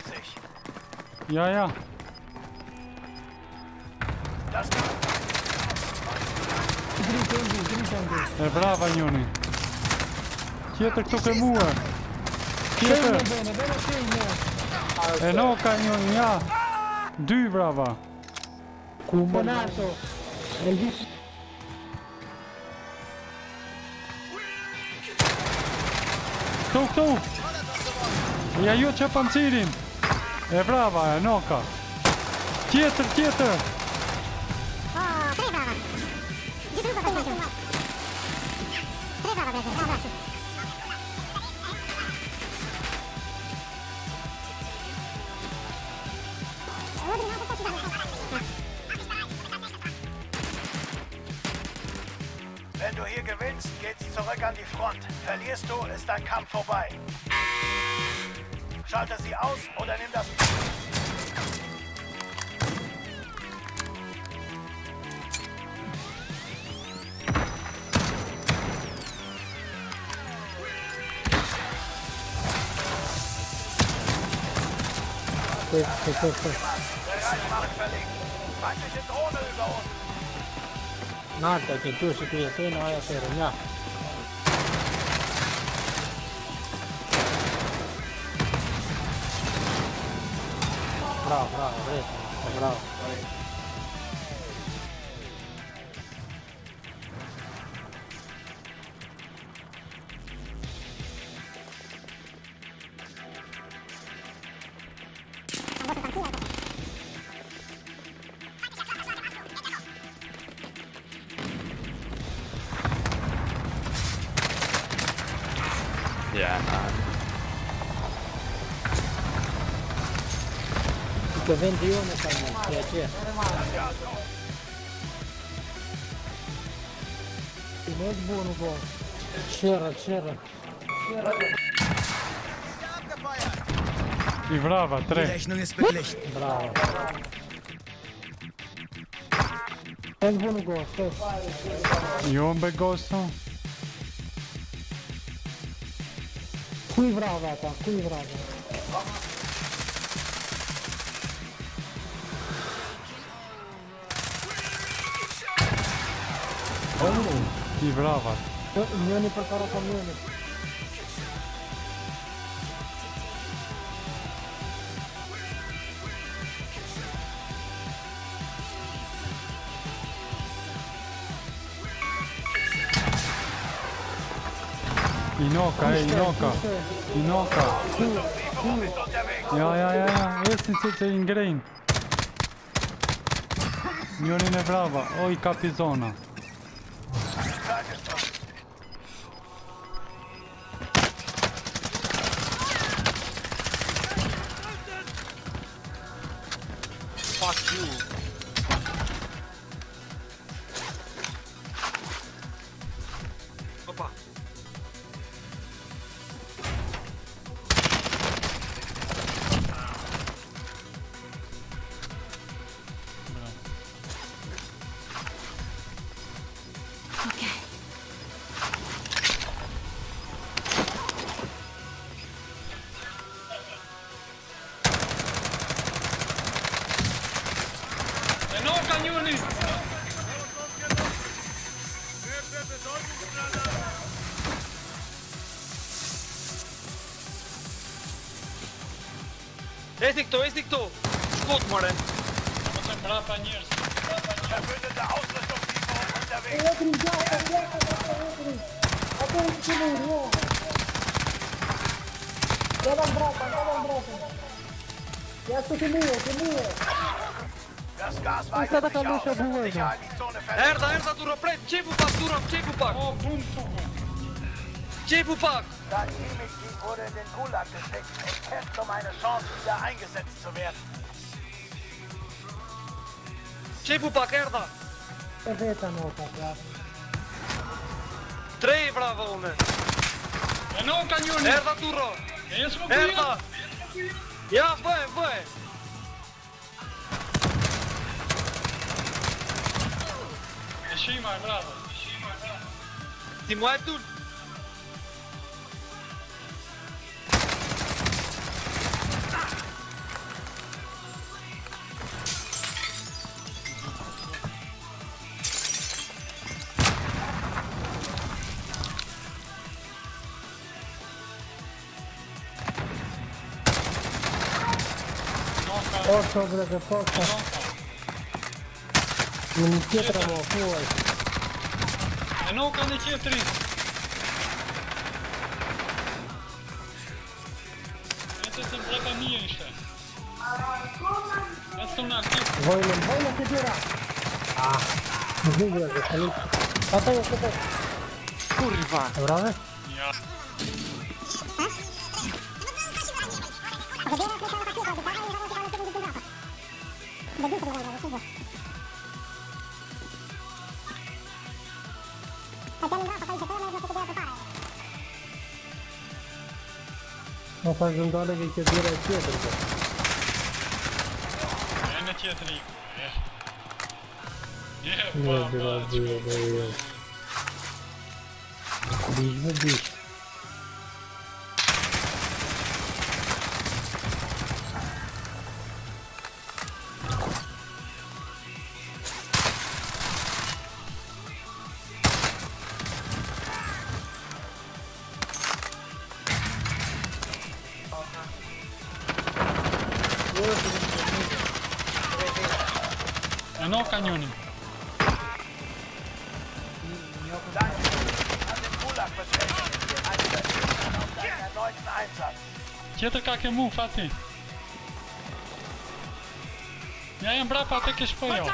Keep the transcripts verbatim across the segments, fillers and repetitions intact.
sich. Ja, ja. Das E brava Njoni. Tjetër këtu ke mua. Tjetër. E noka Njoni, ja. Dy brava. Donato. Këtu, këtu. Ja ju që pancirin. E brava, e noka. Tjetër, tjetër. Wenn du hier gewinnst, geht's zurück an die Front. Verlierst du, ist dein Kampf vorbei. Schalte sie aus oder nimm das... Reichsmark verlegt. Feindliche Drohne über uns. Nada, che tu si qui a te, no, a te, no. Bravo, bravo, bravo, bravo. Ja, nein. Che ventuno fanno, piacere. Non è buono qua. C'era, c'era. I brava, Die tre. Rechnung ist beglichen. Bravo. È buono qua, sto. Io un bel gosto. Qui brava, ta, qui brava. I brava. Non ne preparo campione. Inoka, ej, Inoka. Inoka. Ja, ja, ja, ja. Esin që që i ngrejnë. Njonin e brava. O, i kapi zona. Fuck you. Opa. E noka Njoni! Esti këto, esti këto! Shkot, more! Ose mbrapa njerëz. Verbündete Ausrüstungslieferung unterwegs. Das Gas weitet sich aus. Sicherheit die Zone verlassen. Erdha, erdha, Duro, pret! Qepu pak, Duro, qepu pak! O, bum fuku. Qepu pak! Dein Teammitglied wurde in den Gulag gesteckt und kämpft um eine Chance, wieder eingesetzt zu werden. Qepu pak, erdha! E veta nota, bravo. Tre, bravo, une! E noka Njoni! Erdha, Duro! E jesë më Erdha! Ja, bëj, bëj! E shima e brava. Ti muaj tul! Posso bre, posso. Në tjetra më fuaj. E noka në tjetëri. E të të mbrapa mija ishte. E të në aktiv. Vojnë, vojnë të tjera. Ah, në zhugre dhe salit. Ata jo këtë. Kurwa. E brave? Ja. Në fa zëndale që i këtë dira e tjetër. E në tjetëri. Je. Je, Në pa, dira pa. dhe dhe dhe. Bish me bish. E noka njëni. An den Gulag betreten. Einsetzen auf deinen erneuten Einsatz. Tjetër ka ke mu, Fati. Ja jem brapa te ke shpojo.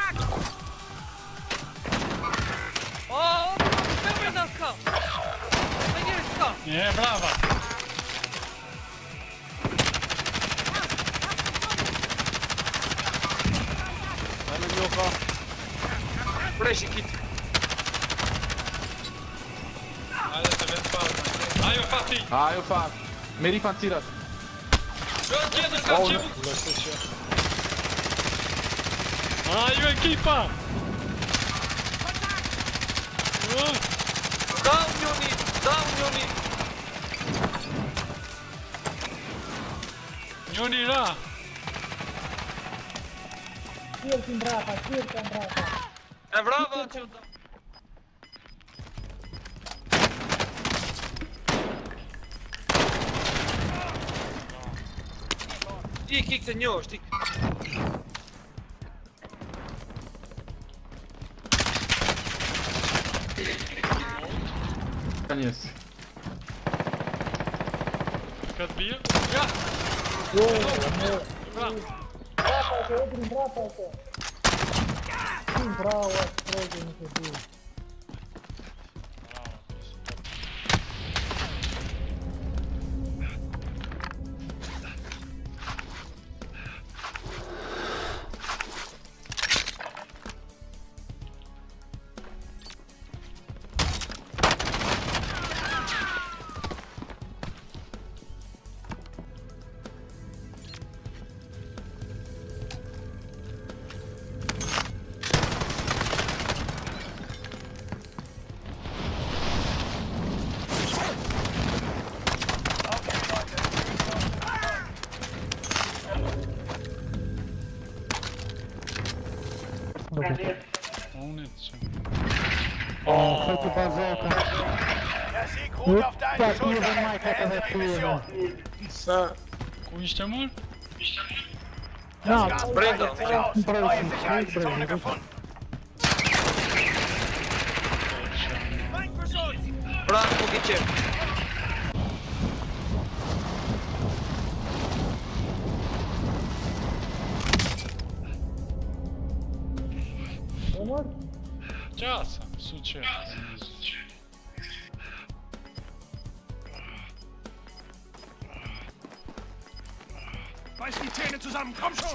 Oh, speel dat kan. Ben je het kan? Je, brava. Preshi kit. Hajde të vetë parë. Ajo, Fati. Ajo pak. Meri pancirat. Jo, tjetër ka qimu. Ajo, ekipa. Oh. Down Joni, down Joni. Njëni ra. Tjerë mbrapa, tjerë mbrapa. E bravo që da. Ti kik të njohësh, ti. Koniec. Këtë bje? Ja. Bra. Brapa të edri, brapa të. Bravo, strojke në të dy. Unë të që. Oh, këtë bazoka. Der Sieg ruht auf deinen Schultern. Beende die Mission. Ku ishte mërë? Na, Das Gas Brenda. breitet sich aus. Brenda. Neue Sicherheitszone Brenda. gefunden. Bravo, po ki qep. Qasa, su që. Beiß die Zähne zusammen, komm schon!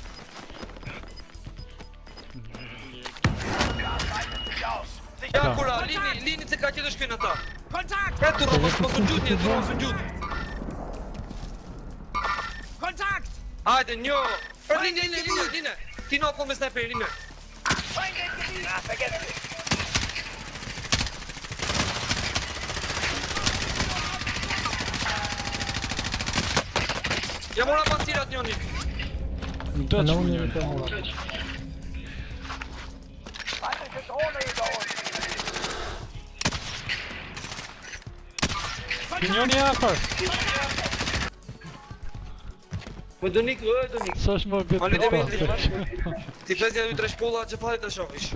Gas breitet sich aus. Sich Ja, kura, lini, lini se ka që të shkojnë ata. Kontakt! E të rrëmës, më së gjutni, të rrëmës së gjutni. Kontakt! Hajde, njo. Për lini, lini, lini, lini. Ti në po me sniper, lini. Feinde im Gebiet! Na, vergessen Sie! Ja mora pancirat njoni. Në të që në më unë njëri. të mora. Feindliche Drohne über uns! Njëni afër. Oj, Doniku, oj, Doniku. Coś mogę Ale tu Dimitri, dostać. Ty pewnie jutro szkoła, czy pamiętasz robisz?